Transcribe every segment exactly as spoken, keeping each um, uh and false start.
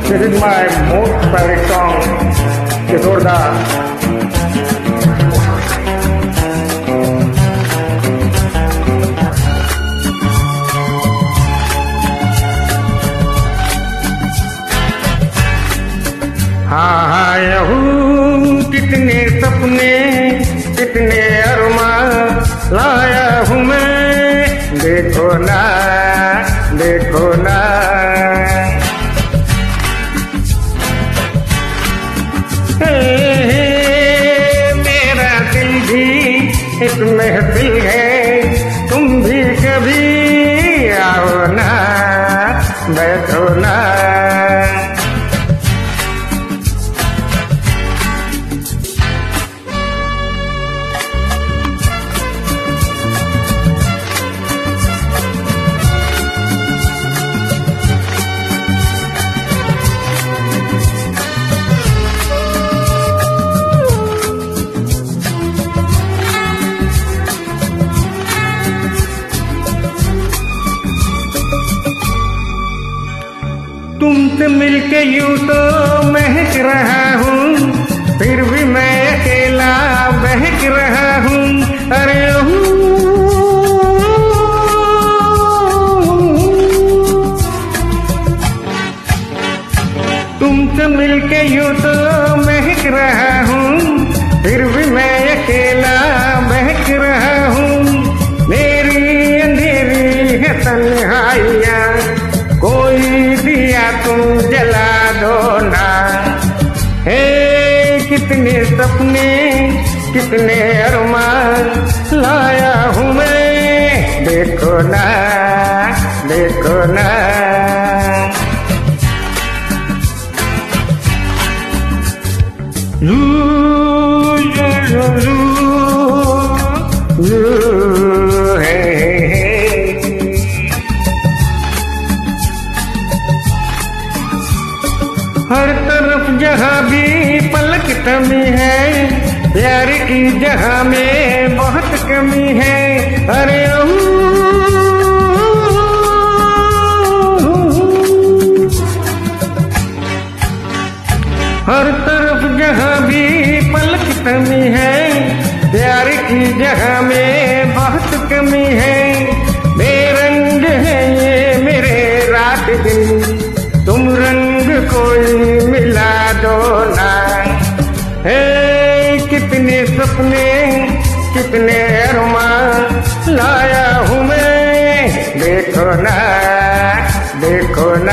This is my most favorite song, Kishorda. हाँ हाँ Yahoo कितने सपने कितने अरमान लाया हूँ मैं, देखो ना देखो ना। हे, हे, मेरा दिल भी एक महफिल है, तुम भी कभी आओ ना, बैठो ना। तुमसे मिलके यूं तो महक रहा हूँ, फिर भी मैं अकेला बहक रहा हूँ। अरे तुमसे मिलके यूं तो महक रहा हूँ, फिर भी मैं अकेला बहक रहा हूँ। मेरी अंधेरी है तन्हाइयाँ, कोई दिया तुम जला दो ना। हे कितने सपने कितने अरमान लाया हूँ मैं, देखो ना देखो ना। यू यू यू यू है हर तरफ जहाँ भी पलक थमी है, प्यार की जहाँ में बहुत कमी है। अरे हर तरफ जहाँ भी पलक थमी है, प्यार की जहाँ में बहुत कमी है। बेरंग है ये मेरे रात दिन, तुम रंग कोई मिला दो ना। हे कितने सपने कितने अरमान लाया हूँ मैं, देखो ना देखो ना।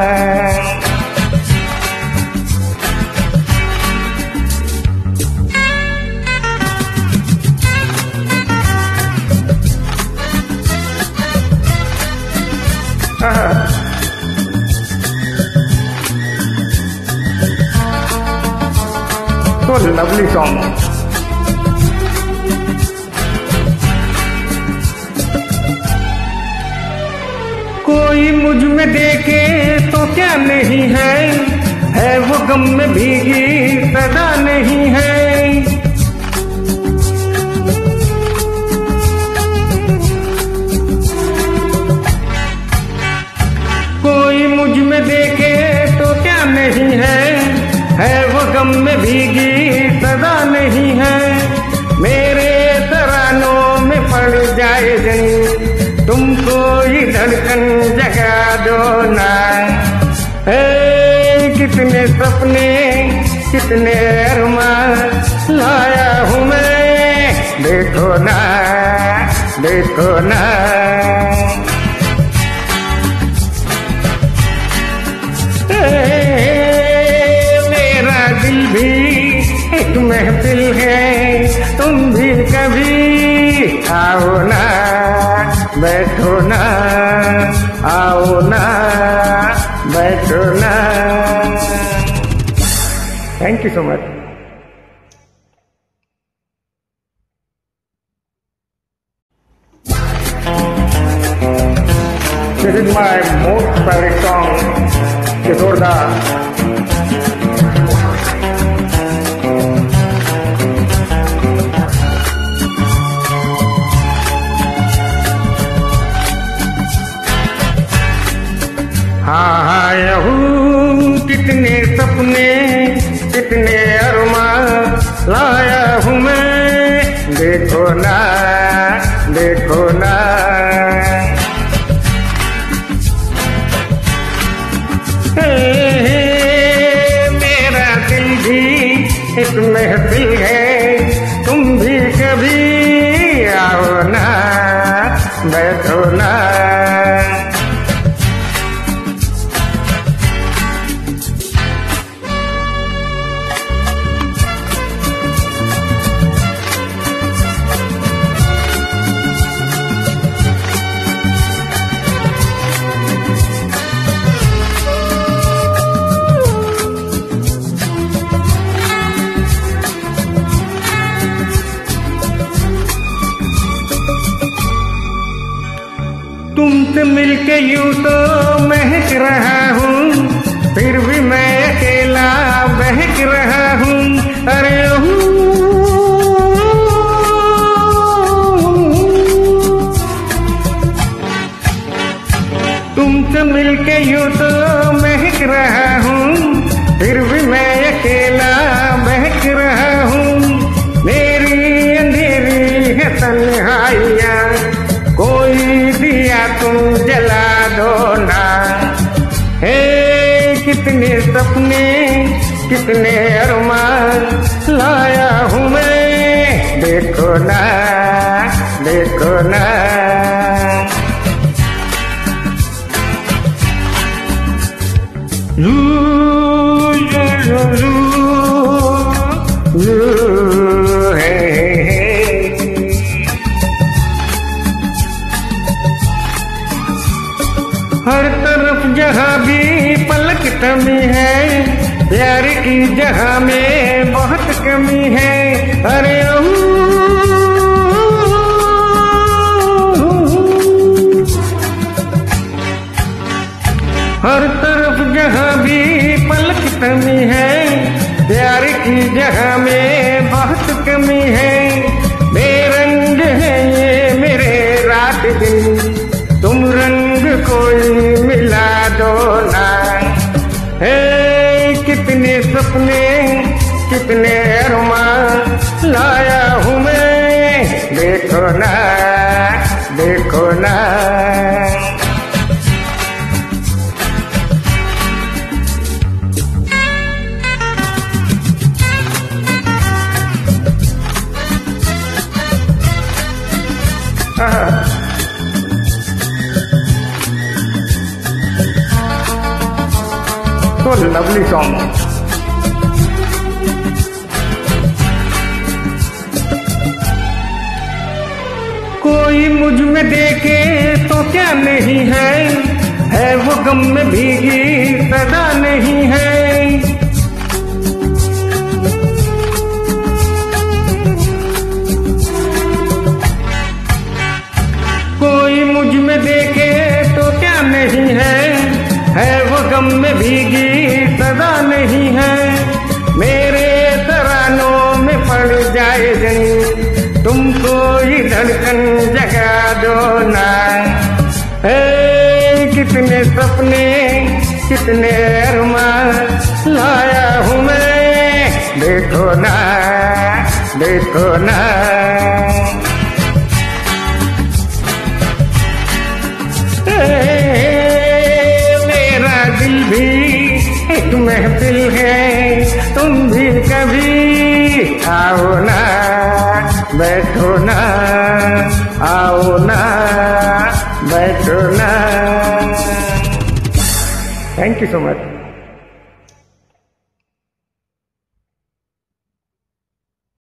So lovely song. कोई मुझ में देखे तो क्या नहीं है, है वो गम में भीगी सदा नहीं है। कोई मुझ में देखे तो क्या नहीं है, है वो गम में भीगी सदा नहीं है। मेरे तरानों में पड़ जाए जंग, तुमको ही धड़कन जगा दो ना। हे कितने सपने कितने अरमान लाया हूँ मैं, देखो ना देखो ना। दिल भी एक महफिल है, तुम भी कभी आओ ना, बैठो ना, आओ ना, बैठो ना। Thank you so much. This is my most favorite song, Kishorda. हाँ हाँ यहू कितने सपने कितने अरमान लाया हूँ मैं, देखो ना देखो ना। हे, हे, मेरा दिल भी एक महफिल है, तुम भी कभी आओ ना, बैठो ना। तुमसे मिलके यूं तो महक रहा हूँ, फिर भी मैं अकेला बहक रहा हूँ। अरे तुमसे मिलके यूं तो महक रहा हूँ, फिर भी मैं अकेला बहक रहा हूँ। मेरी अंधेरी है तन्हाइयाँ, कोई दिया तुम जला दो ना। हे कितने सपने कितने अरमान लाया हूँ मैं, देखो ना देखो ना। लू लू लू लू है हर तरफ जहाँ भी पलक थमी है, प्यार की जहाँ में बहुत कमी है। अरे हर तरफ जहाँ भी पलक थमी है, प्यार की जहाँ में बहुत कमी है। बेरंग है ये मेरे रात दिन, तुम रंग कोई मिला दो ना। हे कितने सपने कितने अरमान लाया हूँ मैं, देखो ना देखो ना। So lovely song. कोई मुझ में देखे तो क्या नहीं है, है वो गम में भीगी सदा नहीं है। कोई मुझ में देखे तो क्या नहीं है, है वो गम में भीगी सदा नहीं है। मेरे तरानों में पड़ जाए जन, तुमको ही धड़कन जगा दो ना। हे कितने सपने कितने अरमान लाया हूँ मैं, देखो ना देखो ना। दिल भी एक महफिल है, तुम भी कभी आओ ना, बैठो ना, आओ ना, बैठो ना। Thank you so much.